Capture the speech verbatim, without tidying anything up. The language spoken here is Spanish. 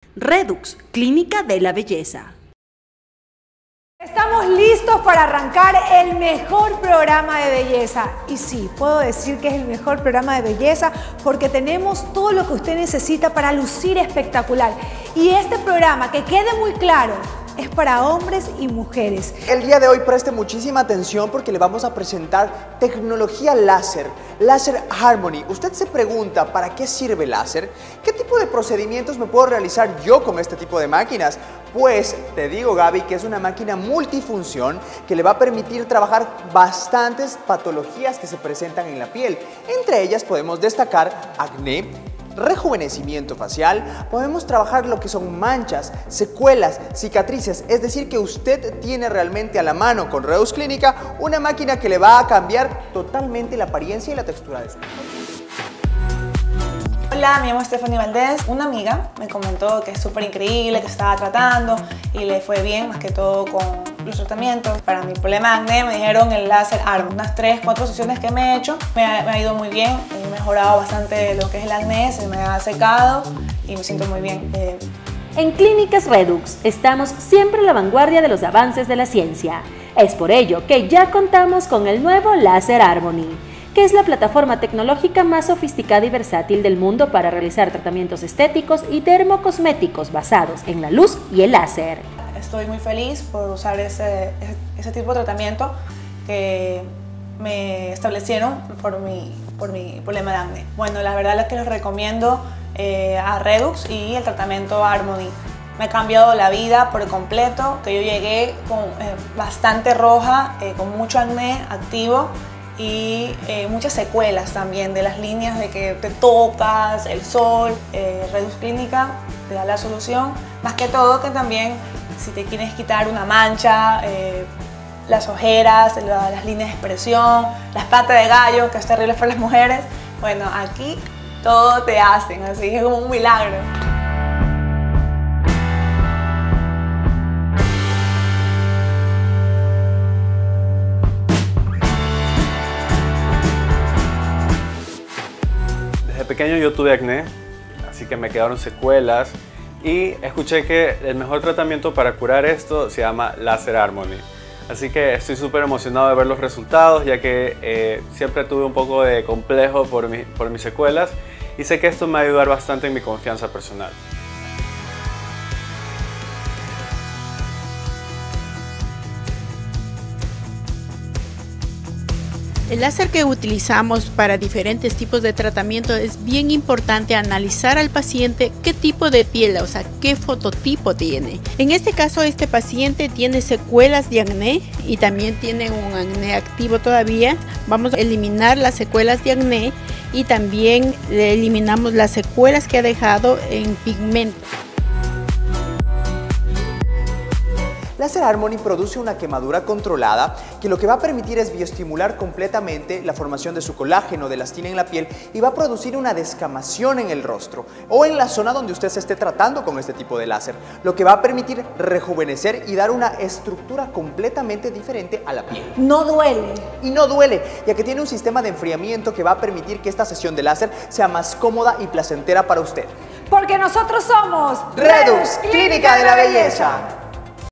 Redux, Clínica de la Belleza. Estamos listos para arrancar el mejor programa de belleza. Y sí, puedo decir que es el mejor programa de belleza porque tenemos todo lo que usted necesita para lucir espectacular. Y este programa, que quede muy claro, es para hombres y mujeres. El día de hoy preste muchísima atención porque le vamos a presentar tecnología láser, Laser Harmony. Usted se pregunta, ¿para qué sirve el láser? ¿Qué tipo de procedimientos me puedo realizar yo con este tipo de máquinas? Pues te digo, Gaby, que es una máquina multifunción que le va a permitir trabajar bastantes patologías que se presentan en la piel. Entre ellas podemos destacar acné, rejuvenecimiento facial, podemos trabajar lo que son manchas, secuelas, cicatrices, es decir que usted tiene realmente a la mano con Redux Clínica una máquina que le va a cambiar totalmente la apariencia y la textura de su piel. Hola, me llamo Stephanie Valdés. Una amiga me comentó que es súper increíble, que estaba tratando y le fue bien, más que todo con los tratamientos. Para mi problema de acné me dijeron el Laser Harmony. Unas tres, cuatro sesiones que me he hecho me ha, me ha ido muy bien. He mejorado bastante lo que es el acné, se me ha secado y me siento muy bien. Eh, En Clínicas Redux estamos siempre a la vanguardia de los avances de la ciencia. Es por ello que ya contamos con el nuevo Laser Harmony, que es la plataforma tecnológica más sofisticada y versátil del mundo para realizar tratamientos estéticos y dermocosméticos basados en la luz y el láser. Estoy muy feliz por usar ese, ese, ese tipo de tratamiento que me establecieron por mi, por mi problema de acné. Bueno, la verdad es que les recomiendo eh, a Redux y el tratamiento Harmony. Me ha cambiado la vida por completo, que yo llegué con eh, bastante roja, eh, con mucho acné activo y eh, muchas secuelas también de las líneas de que te tocas, el sol. eh, Redux Clínica te da la solución, más que todo que también si te quieres quitar una mancha, eh, las ojeras, la, las líneas de expresión, las patas de gallo, que es terrible para las mujeres, bueno, aquí todo te hacen, así que es como un milagro. Desde pequeño yo tuve acné, así que me quedaron secuelas y escuché que el mejor tratamiento para curar esto se llama Laser Harmony. Así que estoy súper emocionado de ver los resultados, ya que eh, siempre tuve un poco de complejo por, mi, por mis secuelas y sé que esto me va a ayudar bastante en mi confianza personal. El láser que utilizamos para diferentes tipos de tratamiento es bien importante analizar al paciente qué tipo de piel, o sea, qué fototipo tiene. En este caso, este paciente tiene secuelas de acné y también tiene un acné activo todavía. Vamos a eliminar las secuelas de acné y también le eliminamos las secuelas que ha dejado en pigmento. Laser Harmony produce una quemadura controlada que lo que va a permitir es bioestimular completamente la formación de su colágeno, de elastina en la piel y va a producir una descamación en el rostro o en la zona donde usted se esté tratando con este tipo de láser, lo que va a permitir rejuvenecer y dar una estructura completamente diferente a la piel. No duele. Y no duele, ya que tiene un sistema de enfriamiento que va a permitir que esta sesión de láser sea más cómoda y placentera para usted. Porque nosotros somos Redux, Clínica de la Belleza.